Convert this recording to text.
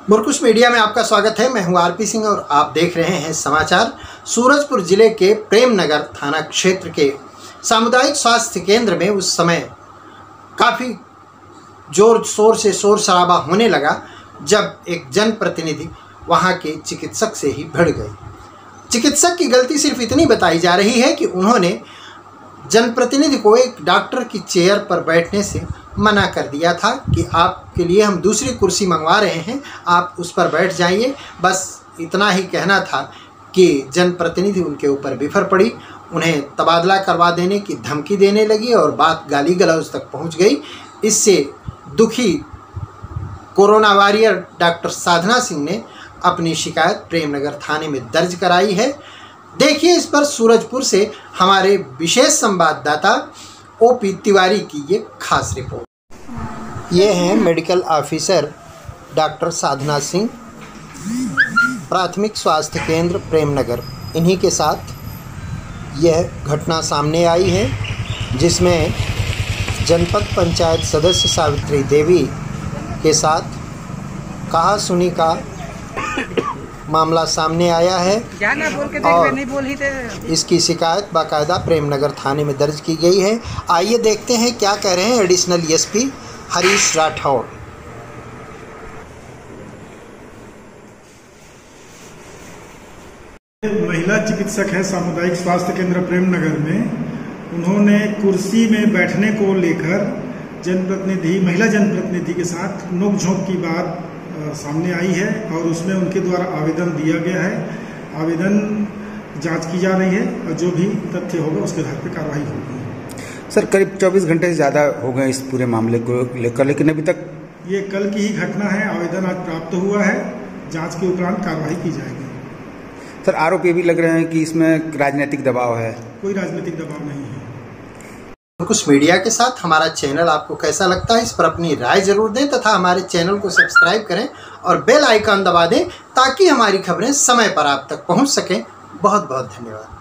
मुरकुश media में आपका स्वागत है। मैं हूं आरपी सिंह और आप देख रहे हैं समाचार। सूरजपुर जिले के प्रेमनगर थाना क्षेत्र के सामुदायिक स्वास्थ्य केंद्र में उस समय काफ़ी जोर शोर से शोर शराबा होने लगा जब एक जनप्रतिनिधि वहां के चिकित्सक से ही भिड़ गई। चिकित्सक की गलती सिर्फ इतनी बताई जा रही है कि उन्होंने जनप्रतिनिधि को एक डॉक्टर की चेयर पर बैठने से मना कर दिया था कि आपके लिए हम दूसरी कुर्सी मंगवा रहे हैं, आप उस पर बैठ जाइए। बस इतना ही कहना था कि जनप्रतिनिधि उनके ऊपर बिफर पड़ी, उन्हें तबादला करवा देने की धमकी देने लगी और बात गाली गलौज तक पहुंच गई। इससे दुखी corona warrior doctor Sadhana Singh ने अपनी शिकायत प्रेमनगर थाने में दर्ज कराई है। देखिए इस पर सूरजपुर से हमारे विशेष संवाददाता ओपी तिवारी की ये खास रिपोर्ट। ये हैं medical officer doctor Sadhana Singh, प्राथमिक स्वास्थ्य केंद्र प्रेमनगर। इन्हीं के साथ यह घटना सामने आई है जिसमें जनपद पंचायत सदस्य सावित्री देवी के साथ कहा सुनी का मामला सामने आया है और इसकी शिकायत बाकायदा प्रेमनगर थाने में दर्ज की गई है। आइए देखते हैं क्या कह रहे हैं एडिशनल एसपी हरीश राठौड़। महिला चिकित्सक है सामुदायिक स्वास्थ्य केंद्र प्रेमनगर में। उन्होंने कुर्सी में बैठने को लेकर महिला जनप्रतिनिधि के साथ नोकझोंक की बात सामने आई है और उसमें उनके द्वारा आवेदन दिया गया है। आवेदन जांच की जा रही है और जो भी तथ्य होगा उसके आधार पर कार्रवाई होगी। सर, करीब 24 घंटे से ज़्यादा हो गए इस पूरे मामले को लेकर, लेकिन अभी तक ये कल की ही घटना है। आवेदन आज प्राप्त हुआ है, जांच के उपरांत कार्रवाई की जाएगी। सर, आरोप ये भी लग रहे हैं कि इसमें राजनीतिक दबाव है। कोई राजनीतिक दबाव नहीं है। कुछ मीडिया के साथ हमारा चैनल आपको कैसा लगता है इस पर अपनी राय जरूर दें तथा हमारे चैनल को सब्सक्राइब करें और बेल आइकन दबा दें ताकि हमारी खबरें समय पर आप तक पहुंच सकें। बहुत बहुत धन्यवाद।